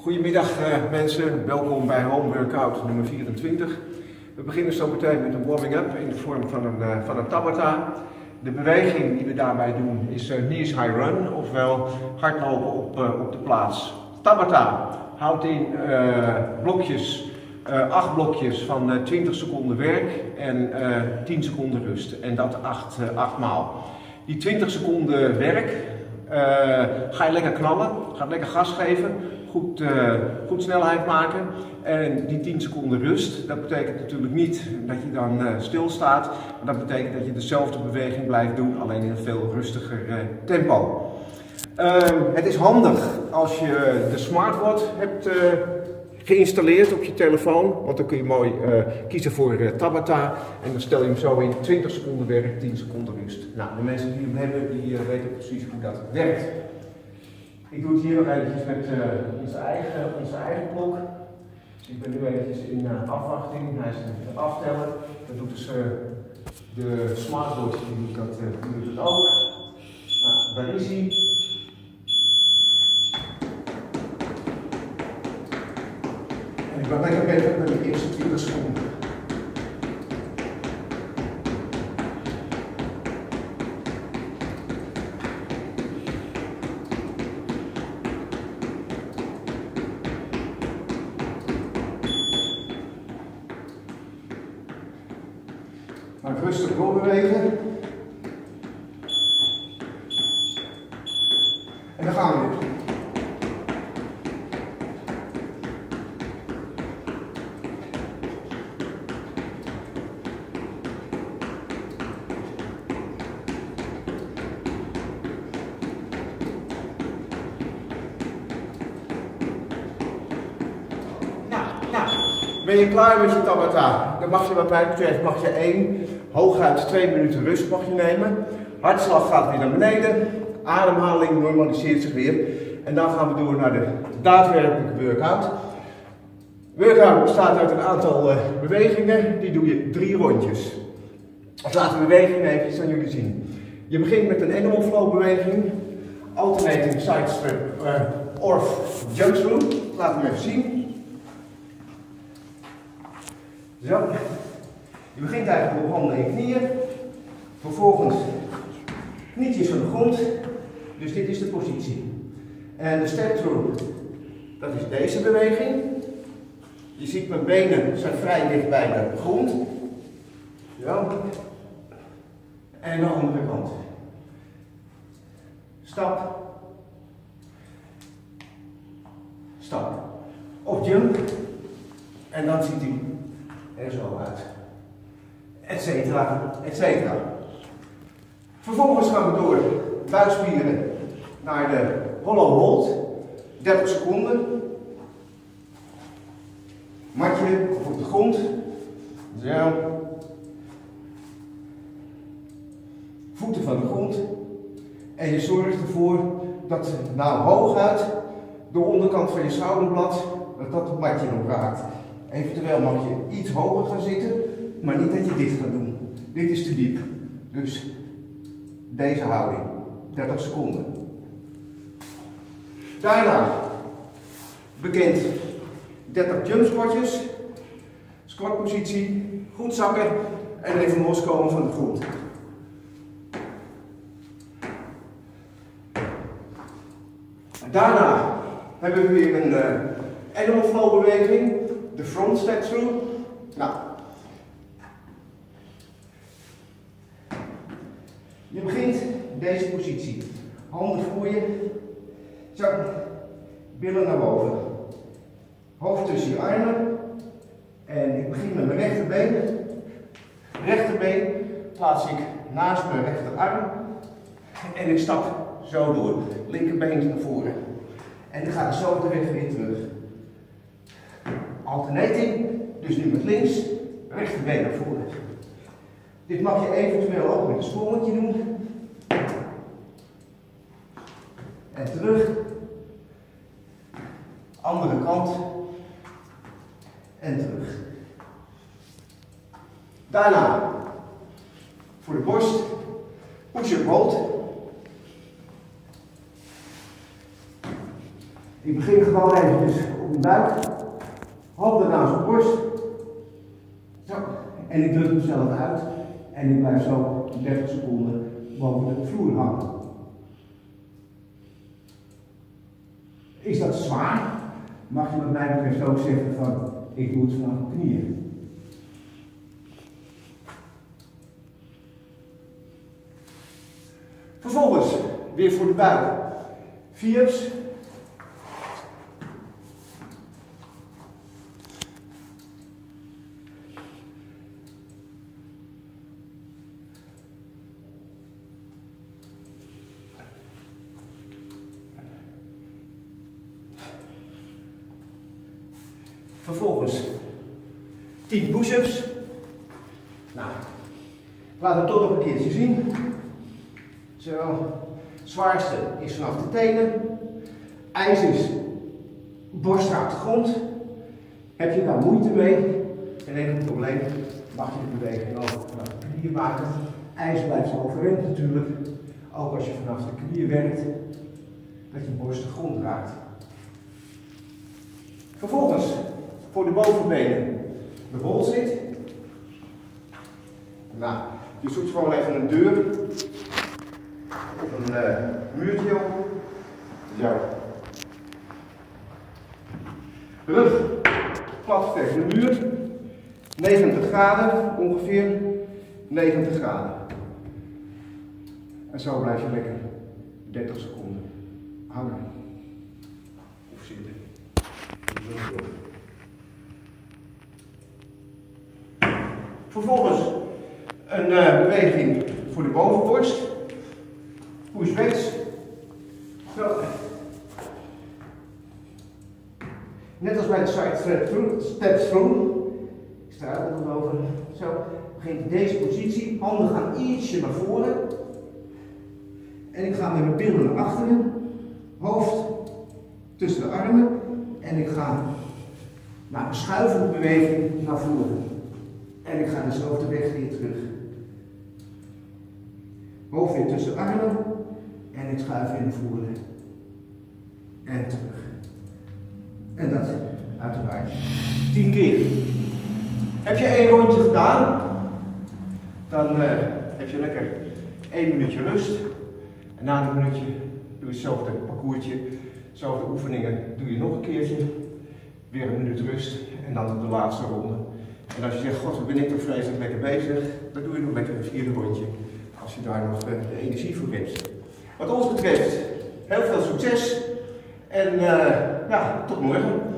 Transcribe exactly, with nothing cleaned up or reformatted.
Goedemiddag uh, mensen, welkom bij Home Workout nummer vierentwintig. We beginnen zo meteen met een warming-up in de vorm van een, uh, van een Tabata. De beweging die we daarbij doen is uh, knees high run, ofwel hardlopen op, uh, op de plaats. Tabata houdt in uh, blokjes, uh, acht blokjes van uh, twintig seconden werk en uh, tien seconden rust. En dat acht, uh, acht maal. Die twintig seconden werk uh, ga je lekker knallen, gaat lekker gas geven. Goed, uh, goed snelheid maken en die tien seconden rust, dat betekent natuurlijk niet dat je dan uh, stilstaat, maar dat betekent dat je dezelfde beweging blijft doen, alleen in een veel rustiger uh, tempo. Uh, het is handig als je de smartwatch hebt uh, geïnstalleerd op je telefoon, want dan kun je mooi uh, kiezen voor uh, Tabata en dan stel je hem zo in twintig seconden werk, tien seconden rust. Nou, de mensen die hem hebben, die uh, weten precies hoe dat werkt. Ik doe het hier nog eventjes met uh, onze, eigen, onze eigen klok. Ik ben nu eventjes in uh, afwachting. Hij is aan het aftellen. Dat doet dus uh, de smartwatch, die doet dat, uh, die doet het ook. Nou, daar is hij. En ik ben lekker bezig met de eerste twintig seconden. Maar rustig doorbewegen. En dan gaan we weer. Nou, nou, ben je klaar met je Tabata? Dan mag je wat mij betreft mag je één. Hooguit twee minuten rust mag je nemen. Hartslag gaat weer naar beneden. Ademhaling normaliseert zich weer. En dan gaan we door naar de daadwerkelijke workout. Workout bestaat uit een aantal uh, bewegingen. Die doe je drie rondjes. Dus laten we de beweging even aan jullie zien. Je begint met een animal flow beweging. Alternating side strip uh, or jump through. Laten we even zien. Zo. Je begint eigenlijk op handen en knieën, vervolgens knietjes van de grond, dus dit is de positie. En de step through, dat is deze beweging. Je ziet mijn benen zijn vrij dicht bij de grond. Zo. En de andere kant. Stap. Stap. Of jump. En dan ziet hij er zo uit. Etcetera, etcetera. Vervolgens gaan we door buikspieren naar de hollow hold, dertig seconden. Matje of op de grond. Zo. Voeten van de grond. En je zorgt ervoor dat nou hooguit de onderkant van je schouderblad, dat dat het matje nog raakt. Eventueel mag je iets hoger gaan zitten. Maar niet dat je dit gaat doen. Dit is te diep. Dus deze houding. dertig seconden. Daarna bekend dertig jump squatjes. Squatpositie. Goed zakken. En even loskomen van de grond. Daarna hebben we weer een uh, animal flow beweging. De front step through. Nou. Je begint in deze positie. Handen voor je. Zo. Billen naar boven. Hoofd tussen je armen. En ik begin met mijn rechterbeen. Rechterbeen plaats ik naast mijn rechterarm. En ik stap zo door. Linkerbeen naar voren. En dan ga ik zo de weg weer terug. Alternating. Dus nu met links. Rechterbeen naar voren. Dit mag je eventueel ook met een sprongetje doen. En terug. Andere kant. En terug. Daarna voor de borst. Push-up hold. Ik begin gewoon eventjes op mijn buik, handen naast mijn borst. Zo. En ik druk mezelf uit en ik blijf zo dertig seconden boven de vloer hangen. Is dat zwaar? Mag je wat mij betreft ook zeggen van, ik doe het vanaf mijn knieën. Vervolgens weer voor de buik. Viers. Vervolgens tien push-ups. Nou, laten we het toch nog een keertje zien. Zo, het zwaarste is vanaf de tenen. IJs is borst raakt de grond. Heb je daar moeite mee? Geen enkel probleem. Mag je de beweging ook vanaf de knieën maken. IJs blijft overeind natuurlijk. Ook als je vanaf de knieën werkt, dat je borst de grond raakt. Vervolgens voor de bovenbenen de bol zit. Nou, je zoekt gewoon even een deur of een uh, muurtje op. Zo. Rug plat tegen de muur. negentig graden, ongeveer negentig graden. En zo blijf je lekker dertig seconden hangen of zitten. Vervolgens een uh, beweging voor de bovenborst. Push-backs. Zo. Net als bij de side step through. Step through. Ik sta er nog boven. Zo. Begin in deze positie. Handen gaan ietsje naar voren. En ik ga met mijn billen naar achteren. Hoofd tussen de armen. En ik ga naar een schuivende beweging naar voren. En ik ga dezelfde weg weer terug. Hoofd weer tussen de armen. En ik schuif weer naar voren. En terug. En dat uiteraard tien keer. Heb je één rondje gedaan, dan uh, heb je lekker één minuutje rust. En na een minuutje doe je hetzelfde parcoursje, dezelfde oefeningen doe je nog een keertje. Weer een minuut rust en dan de laatste ronde. En als je zegt, god, wat ben ik toch vreselijk lekker bezig, dan doe je nog lekker een vierde rondje. Als je daar nog uh, de energie voor hebt. Wat ons betreft, heel veel succes. En uh, ja, tot morgen.